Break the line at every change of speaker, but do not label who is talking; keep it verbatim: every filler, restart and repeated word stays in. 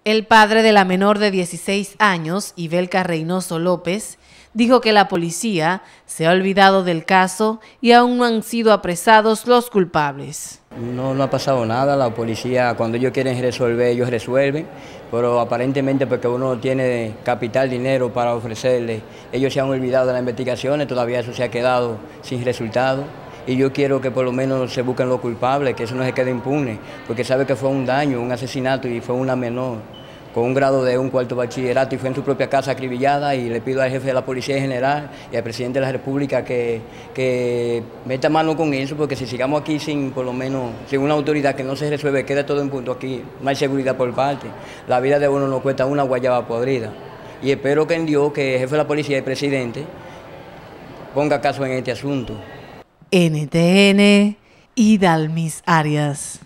El padre de la menor de dieciséis años, Ibelka Reynoso López, dijo que la policía se ha olvidado del caso y aún no han sido apresados los culpables.
No, no ha pasado nada, la policía cuando ellos quieren resolver, ellos resuelven, pero aparentemente porque uno tiene capital, dinero para ofrecerle, ellos se han olvidado de las investigaciones, todavía eso se ha quedado sin resultado. Y yo quiero que por lo menos se busquen los culpables, que eso no se quede impune, porque sabe que fue un daño, un asesinato y fue una menor con un grado de un cuarto bachillerato y fue en su propia casa acribillada, y le pido al jefe de la Policía General y al presidente de la República que, que meta mano con eso, porque si sigamos aquí sin por lo menos, sin una autoridad que no se resuelve, queda todo en punto aquí, no hay seguridad por parte. La vida de uno nos cuesta una guayaba podrida. Y espero que en Dios, que el jefe de la policía y el presidente ponga caso en este asunto.
N T N, Idalmis Arias.